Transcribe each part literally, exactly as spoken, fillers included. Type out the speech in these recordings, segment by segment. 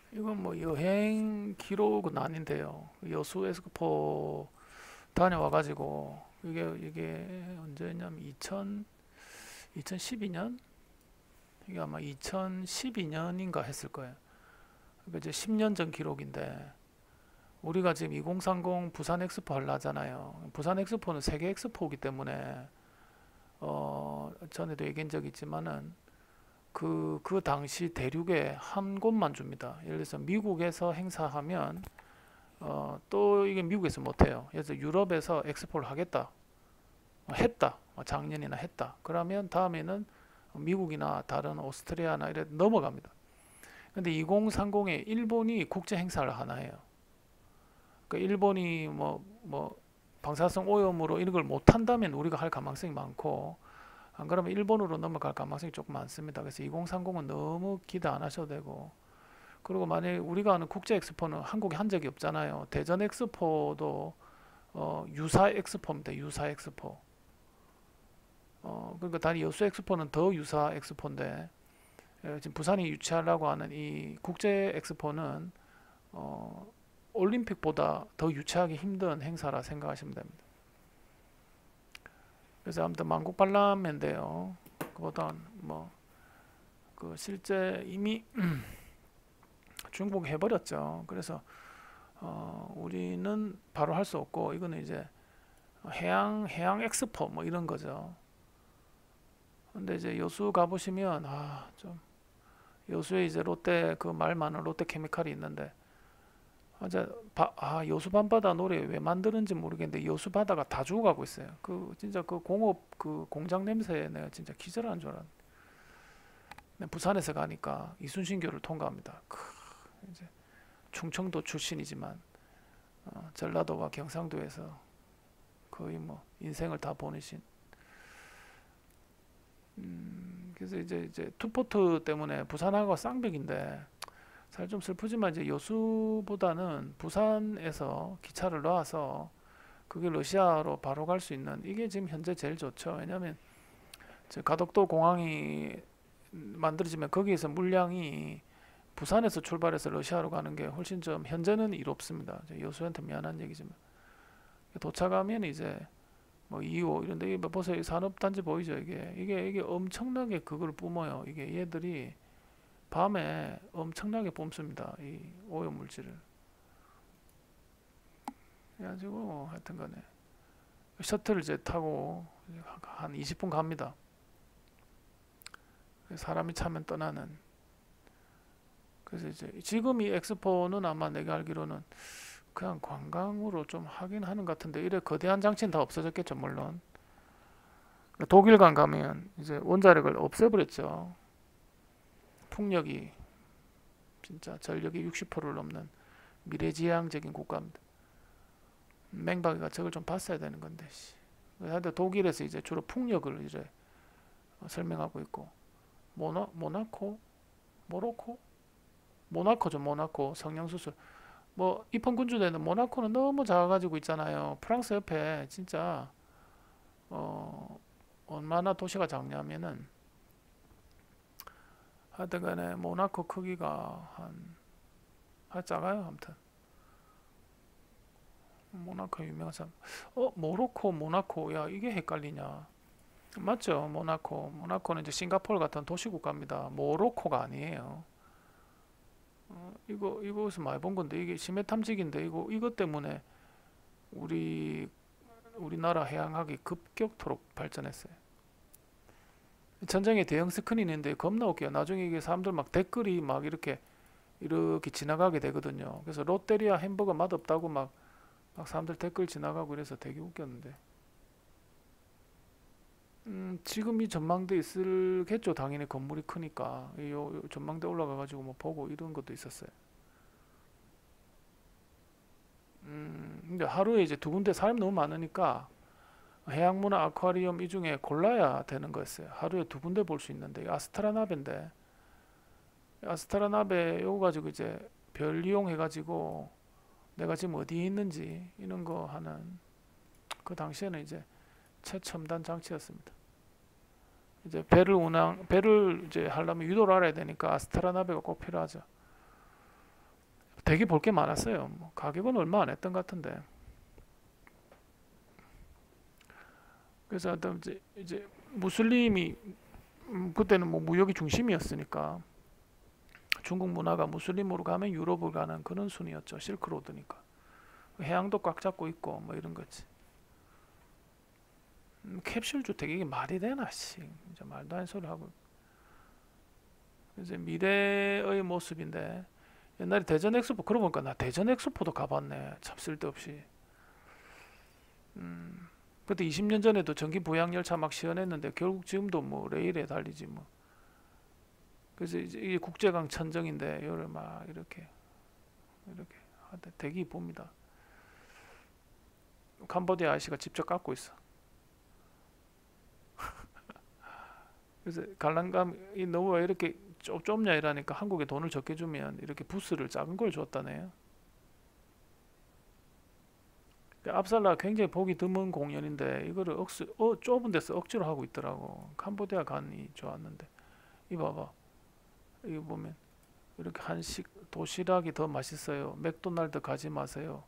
이건 뭐 여행 기록은 아닌데요. 여수 엑스포 다녀와가지고 이게 이게 언제냐면 이천 이천십이 년 이게 아마 이천십이 년인가 했을 거예요. 그러니까 이제 십 년 전 기록인데 우리가 지금 이천삼십 부산 엑스포 하려 하잖아요. 부산 엑스포는 세계 엑스포이기 때문에 어 전에도 얘기한 적 있지만은 그, 그 당시 대륙에 한 곳만 줍니다. 예를 들어서 미국에서 행사하면 어, 또 이게 미국에서 못해요. 그래서 유럽에서 엑스포를 하겠다. 어, 했다. 어, 작년이나 했다. 그러면 다음에는 미국이나 다른 오스트리아나 이래 넘어갑니다. 근데 이천삼십에 일본이 국제 행사를 하나 해요. 그러니까 일본이 뭐, 뭐 방사성 오염으로 이런 걸 못한다면 우리가 할 가능성이 많고 안 그러면 일본으로 넘어갈 가능성이 조금 많습니다. 그래서 이천삼십은 너무 기대 안 하셔도 되고 그리고 만약에 우리가 아는 국제 엑스포는 한국에 한 적이 없잖아요. 대전 엑스포도 어, 유사 엑스포입니다. 유사 엑스포. 어, 그러니까 단위 여수 엑스포는 더 유사 엑스포인데 에, 지금 부산이 유치하려고 하는 이 국제 엑스포는 어, 올림픽보다 더 유치하기 힘든 행사라 생각하시면 됩니다. 그래서 아무튼 만국박람회인데요. 그보다 뭐 그 실제 이미 중복 해버렸죠. 그래서 어, 우리는 바로 할 수 없고 이거는 이제 해양 해양 엑스포 뭐 이런 거죠. 근데 이제 여수 가보시면 아 좀 여수에 이제 롯데 그 말 많은 롯데 케미칼이 있는데 아, 이제 바, 아 여수 밤바다 노래 왜 만드는지 모르겠는데 여수 바다가 다 죽어가고 있어요. 그 진짜 그 공업 그 공장 냄새에 내가 진짜 기절하는 줄 알았는데 부산에서 가니까 이순신교를 통과합니다. 크, 이제 충청도 출신이지만 어, 전라도와 경상도에서 거의 뭐 인생을 다 보내신 음, 그래서 이제 이제 투포트 때문에 부산하고 쌍벽인데 사실 좀 슬프지만 이제 여수보다는 부산에서 기차를 놔서 그게 러시아로 바로 갈 수 있는 이게 지금 현재 제일 좋죠. 왜냐하면 가덕도 공항이 만들어지면 거기에서 물량이 부산에서 출발해서 러시아로 가는 게 훨씬 좀 현재는 이롭습니다. 여수한테 미안한 얘기지만 도착하면 이제 뭐 이 호 이런데 이게 보세요. 산업단지 보이죠? 이게 이게 이게 엄청나게 그걸 뿜어요. 이게 얘들이 밤에 엄청나게 뿜습니다. 이 오염물질을. 그래가지고 하여튼간에 셔틀을 이제 타고 한 이십 분 갑니다. 사람이 차면 떠나는. 그래서 이제 지금 이 엑스포는 아마 내가 알기로는 그냥 관광으로 좀 하긴 하는 것 같은데 이래 거대한 장치는 다 없어졌겠죠 물론. 독일관 가면 이제 원자력을 없애버렸죠. 풍력이 진짜 전력이 육십 퍼센트를 넘는 미래지향적인 국가입니다. 맹박이가 저걸 좀 봤어야 되는 건데. 근데 독일에서 이제 주로 풍력을 이제 설명하고 있고 모나 모나코 모로코 모나코죠. 모나코 성형수술 뭐 입헌군주대는 모나코는 너무 작아가지고 있잖아요. 프랑스 옆에 진짜 어 얼마나 도시가 작냐면은 하여튼간에 모나코 크기가 한 아, 작아요. 아무튼 모나코 유명한 사람 어 모로코 모나코 야 이게 헷갈리냐 맞죠. 모나코 모나코는 이제 싱가포르 같은 도시국가입니다. 모로코가 아니에요. 어, 이거 이거에서 많이 본 건데 이게 심해 탐지기인데 이거 이것 때문에 우리 우리나라 해양학이 급격토록 발전했어요. 전장에 대형 스크린인데 겁나 웃겨요. 나중에 이게 사람들 막 댓글이 막 이렇게 이렇게 지나가게 되거든요. 그래서 롯데리아 햄버거 맛없다고 막, 막 사람들 댓글 지나가고 이래서 되게 웃겼는데. 음, 지금 이 전망대 있을겠죠. 당연히 건물이 크니까. 이 요- 요 전망대 올라가가지고 뭐 보고 이런 것도 있었어요. 음, 근데 하루에 이제 두 군데 사람이 너무 많으니까 해양문화 아쿠아리움 이 중에 골라야 되는 거였어요. 하루에 두 군데 볼 수 있는데 아스트라나베인데 아스트라나베 요거 가지고 이제 별 이용해가지고 내가 지금 어디에 있는지 이런 거 하는 그 당시에는 이제 최첨단 장치였습니다. 이제 배를 운항 배를 이제 하려면 유도를 알아야 되니까 아스트라나베가 꼭 필요하죠. 되게 볼 게 많았어요. 뭐 가격은 얼마 안 했던 것 같은데. 그래서 어떤 이제, 이제 무슬림이 음, 그때는 뭐 무역이 중심이었으니까 중국 문화가 무슬림으로 가면 유럽으로 가는 그런 순이었죠. 실크로드니까 해양도 꽉 잡고 있고 뭐 이런 거지. 음, 캡슐 주택 이게 말이 되나 씨. 이제 말도 안 소리 하고 이제 미래의 모습인데 옛날에 대전 엑스포 그러고 보니까 나 대전 엑스포도 가봤네. 참 쓸데없이. 음, 그때 이십 년 전에도 전기 부양 열차 막 시연했는데 결국 지금도 뭐 레일에 달리지 뭐. 그래서 이제 이게 국제강 천정인데 이거를 막 이렇게 이렇게 하되 대기 봅니다. 캄보디아 아저씨가 직접 깎고 있어. 그래서 관람감이 너무 왜 이렇게 좁, 좁냐 이러니까 한국에 돈을 적게 주면 이렇게 부스를 작은 걸 줬다네요. 압살라 굉장히 보기 드문 공연인데 이거를 억수, 어, 좁은 데서 억지로 하고 있더라고. 캄보디아 간이 좋았는데 이 봐봐. 이거 보면 이렇게 한식 도시락이 더 맛있어요. 맥도날드 가지 마세요.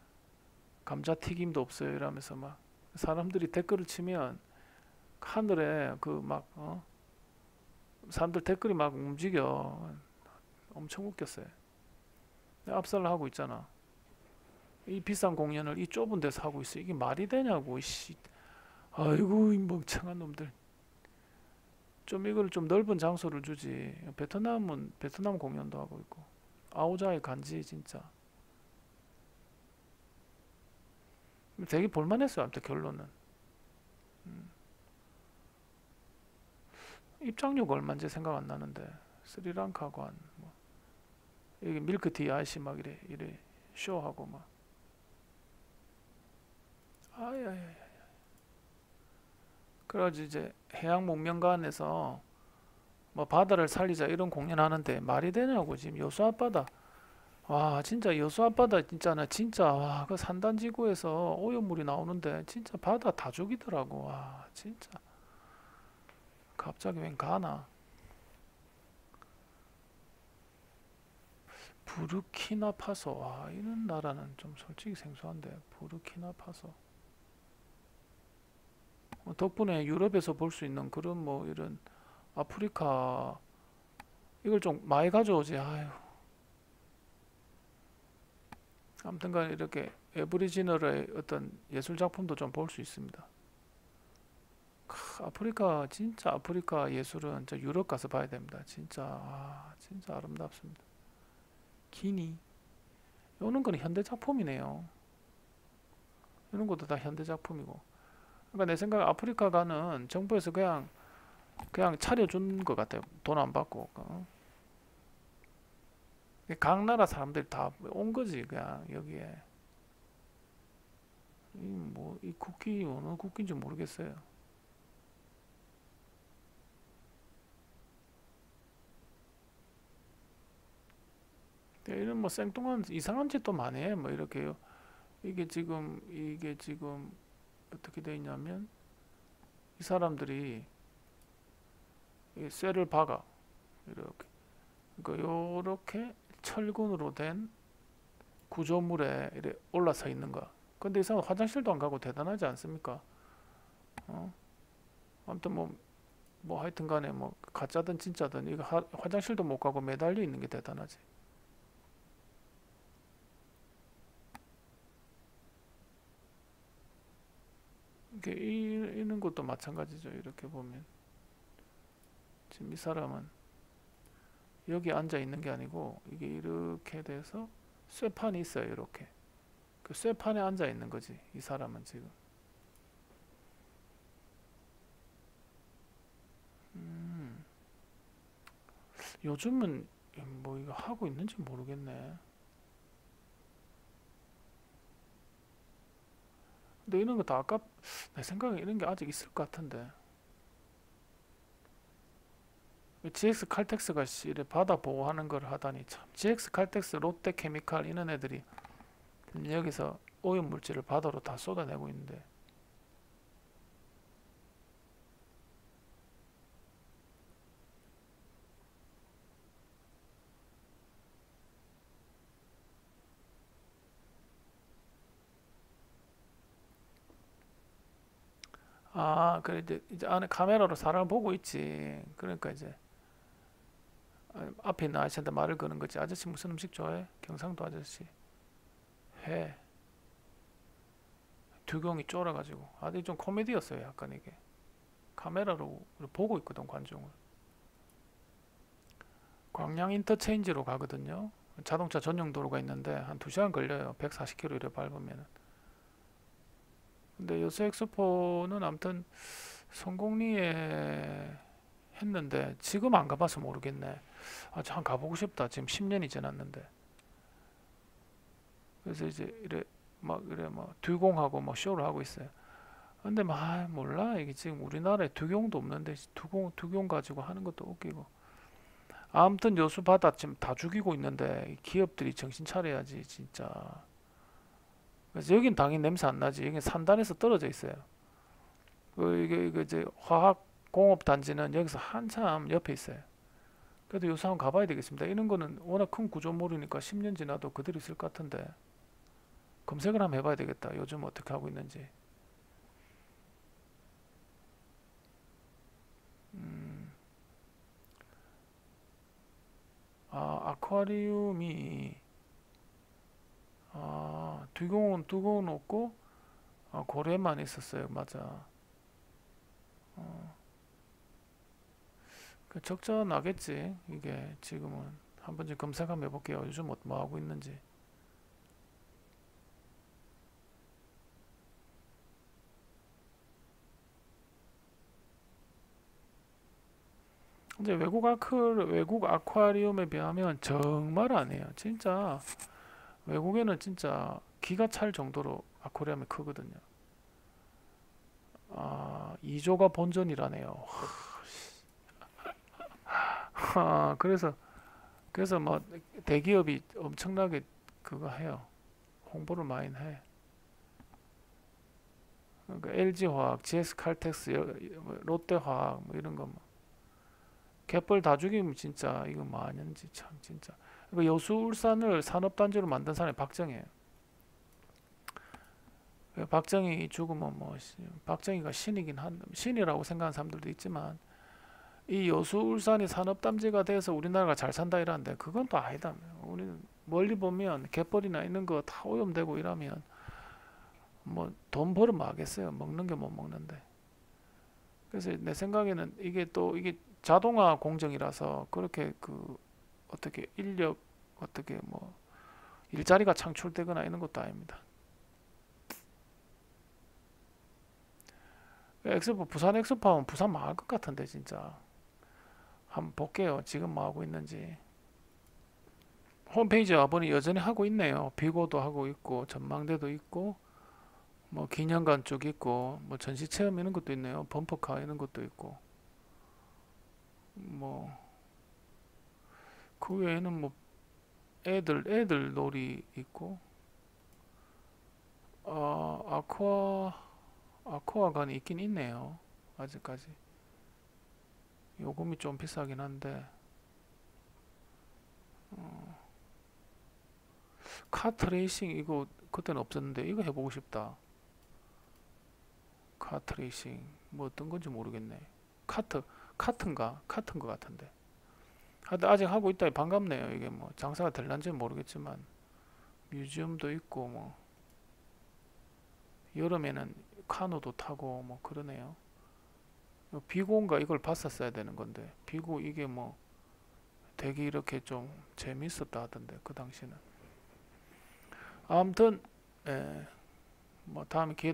감자튀김도 없어요. 이러면서 막 사람들이 댓글을 치면 하늘에 그 막 어? 사람들 댓글이 막 움직여. 엄청 웃겼어요. 압살라 하고 있잖아. 이 비싼 공연을 이 좁은 데서 하고 있어. 이게 말이 되냐고. 씨. 아이고 이 멍청한 놈들. 좀 이걸 좀 넓은 장소를 주지. 베트남은 베트남 공연도 하고 있고. 아오자이 간지 진짜. 되게 볼만했어요. 아무튼 결론은. 음. 입장료가 얼마인지 생각 안 나는데 스리랑카관 뭐 여기 밀크티 아저씨 막 이래 이래 쇼하고 막 아야야야. 그래가지고 이제 해양목명관에서 뭐 바다를 살리자 이런 공연하는데 말이 되냐고. 지금 여수 앞바다 와 진짜 여수 앞바다 진짜나 진짜 와 그 산단지구에서 오염물이 나오는데 진짜 바다 다 죽이더라고. 와 진짜 갑자기 웬 가나. 부르키나파소 와 이런 나라는 좀 솔직히 생소한데 부르키나파소 뭐 덕분에 유럽에서 볼 수 있는 그런 뭐 이런 아프리카 이걸 좀 많이 가져오지. 아유 아무튼간 이렇게 에브리지널의 어떤 예술 작품도 좀 볼 수 있습니다. 크, 아프리카 진짜 아프리카 예술은 저 유럽 가서 봐야 됩니다. 진짜 아, 진짜 아름답습니다. 기니 이런 거는 현대 작품이네요. 이런 것도 다 현대 작품이고. 그러니까 내 생각에 아프리카가는 정부에서 그냥 그냥 차려준 것 같아요. 돈 안 받고. 어? 각 나라 사람들이 다 온 거지 그냥 여기에. 이 뭐 이 국기 어느 국기인지 모르겠어요. 이런 뭐 생뚱한 이상한 짓도 많이 해. 뭐 이렇게요. 이게 지금 이게 지금 어떻게 돼 있냐면 이 사람들이 이 쇠를 박아 이렇게. 그러니까 요렇게 철근으로 된 구조물에 이렇게 올라서 있는 거. 근데 이 사람 화장실도 안 가고 대단하지 않습니까? 어? 아무튼 뭐, 뭐 하여튼 간에 뭐 가짜든 진짜든 이거 하, 화장실도 못 가고 매달려 있는 게 대단하지. 이게 이, 이런 것도 마찬가지죠. 이렇게 보면 지금 이 사람은 여기 앉아 있는 게 아니고 이게 이렇게 돼서 쇠판이 있어요. 이렇게 그 쇠판에 앉아 있는 거지. 이 사람은 지금. 음, 요즘은 뭐 이거 하고 있는지 모르겠네. 근데 이런 거 다 아까 내 생각에 이런 게 아직 있을 것 같은데. 지엑스 칼텍스가 이래 바다 보호하는 걸 하다니 참. 지엑스 칼텍스, 롯데케미칼 이런 애들이 여기서 오염 물질을 바다로 다 쏟아내고 있는데. 아, 그래 이제 이제 안에 카메라로 사람을 보고 있지. 그러니까 이제 아, 앞에 있는 아저씨한테 말을 거는 거지. 아저씨 무슨 음식 좋아해? 경상도 아저씨. 해. 두경이 쫄아가지고. 아, 이게 좀 코미디였어요. 약간 이게 카메라로 보고 있거든 관중을. 광양 인터체인지로 가거든요. 자동차 전용 도로가 있는데 한 두 시간 걸려요. 백사십 킬로미터 이래 밟으면. 근데 여수 엑스포는 아무튼 성공리에 했는데 지금 안 가봐서 모르겠네. 아, 참 가보고 싶다. 지금 십 년이 지났는데. 그래서 이제 이래 막 이래 막 두공하고 뭐 쇼를 하고 있어요. 근데 막 아, 몰라 이게 지금 우리나라에 두경도 없는데 두공 두경 가지고 하는 것도 웃기고. 아무튼 여수 바다 지금 다 죽이고 있는데 기업들이 정신 차려야지 진짜. 그래서 여긴 당연히 냄새 안 나지. 여긴 산단에서 떨어져 있어요. 그 이게 이게 이제 화학 공업 단지는 여기서 한참 옆에 있어요. 그래도 여수 한번 가봐야 되겠습니다. 이런 거는 워낙 큰 구조물이니까 십 년 지나도 그대로 있을 것 같은데 검색을 한번 해봐야 되겠다. 요즘 어떻게 하고 있는지. 음, 아, 아쿠아리움이 아, 두공은 두공은 없고 아, 고래만 있었어요. 맞아. 어, 그 적자 나겠지. 이게 지금은 한 번쯤 검색 한번 해볼게요. 요즘 뭐, 뭐 하고 있는지. 근데 외국 아크 외국 아쿠아리움에 비하면 정말 안 해요. 진짜 외국에는 진짜 기가 찰 정도로 아쿠아리움이 크거든요. 아, 이 조가 본전이라네요. 아, 그래서 그래서 뭐 대기업이 엄청나게 그거 해요. 홍보를 많이 해. 그러니까 엘지화학, 지에스칼텍스, 뭐 롯데화학 뭐 이런 거 뭐. 갯벌 다 죽이면 진짜 이거 뭐 아닌지 참 진짜. 그러니까 여수 울산을 산업단지로 만든 사람이 박정희예요. 그 박정희 죽으면 뭐 박정희가 신이긴 한 신이라고 생각하는 사람들도 있지만 이 여수 울산이 산업단지가 돼서 우리나라가 잘 산다 이러는데 그건 또 아니다. 우리는 멀리 보면 갯벌이나 있는 거 다 오염되고 이러면 뭐 돈 벌으면 하겠어요. 먹는 게 못 먹는데. 그래서 내 생각에는 이게 또 이게 자동화 공정이라서 그렇게 그 어떻게 인력 어떻게 뭐 일자리가 창출되거나 이런 것도 아닙니다. 엑스포 부산 엑스포 하면 부산 망할 것 같은데 진짜. 한번 볼게요. 지금 뭐 하고 있는지. 홈페이지 와보니 여전히 하고 있네요. 비고도 하고 있고 전망대도 있고 뭐 기념관 쪽 있고 뭐 전시 체험 이런 것도 있네요. 범퍼카 이런 것도 있고 뭐 그 외에는 뭐 애들 애들 놀이 있고 어, 아쿠아 아쿠아관이 있긴 있네요. 아직까지 요금이 좀 비싸긴 한데 어, 카트레이싱 이거 그때는 없었는데 이거 해보고 싶다. 카트레이싱 뭐 어떤 건지 모르겠네. 카트 카트인가 카트인 것 같은데. 하여튼 아직 하고 있다니 반갑네요. 이게 뭐 장사가 될란지는 모르겠지만 뮤지엄도 있고 뭐 여름에는 카누도 타고 뭐 그러네요. 비고인가 이걸 봤었어야 되는 건데 비고 이게 뭐 되게 이렇게 좀 재밌었다 하던데 그 당시는. 아무튼 예, 뭐 다음에 기회